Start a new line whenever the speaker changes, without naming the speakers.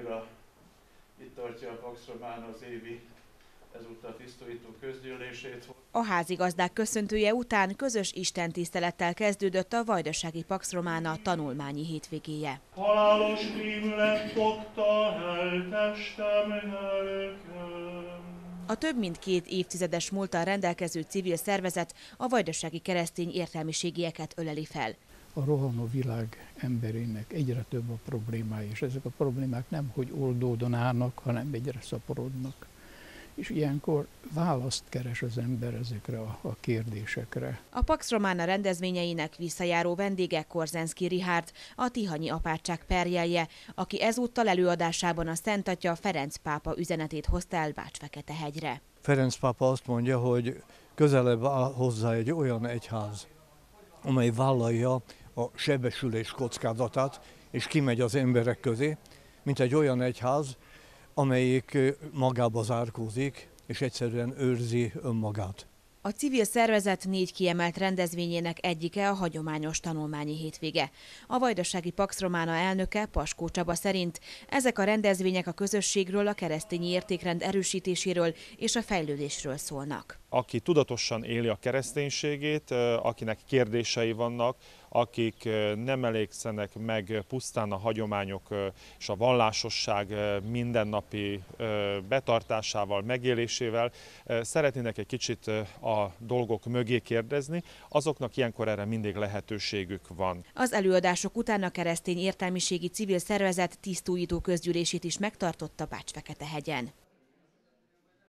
Ura itt tartja a Pax Romana az évi ezúttal tisztújító közgyűlését.
A házigazdák köszöntője után közös istentisztelettel kezdődött a Vajdasági Pax Romana tanulmányi hétvégéje.
Halálos rémület fogta el testem lelkem.
A több mint 2 évtizedes múlttal rendelkező civil szervezet a vajdasági keresztény értelmiségieket öleli fel.
A rohanó világ emberének egyre több a problémája, és ezek a problémák nem hogy oldódon állnak, hanem egyre szaporodnak. És ilyenkor választ keres az ember ezekre a kérdésekre.
A Pax Romana rendezvényeinek visszajáró vendége Korzenszky Richárd, a tihanyi apátság perjelje, aki ezúttal előadásában a Szent Atya Ferenc pápa üzenetét hozta el Bács-Feketehegyre.
Ferenc pápa azt mondja, hogy közelebb áll hozzá egy olyan egyház, amely vállalja a sebesülés kockázatát, és kimegy az emberek közé, mint egy olyan egyház, amelyik magába zárkózik, és egyszerűen őrzi önmagát.
A civil szervezet 4 kiemelt rendezvényének egyike a hagyományos tanulmányi hétvége. A Vajdasági Pax Romana elnöke, Paskó Csaba szerint ezek a rendezvények a közösségről, a keresztény értékrend erősítéséről és a fejlődésről szólnak.
Aki tudatosan éli a kereszténységét, akinek kérdései vannak, akik nem elégszenek meg pusztán a hagyományok és a vallásosság mindennapi betartásával, megélésével, szeretnének egy kicsit a dolgok mögé kérdezni, azoknak ilyenkor erre mindig lehetőségük van.
Az előadások után a keresztény értelmiségi civil szervezet tisztújító közgyűlését is megtartotta Bács-Feketehegyen.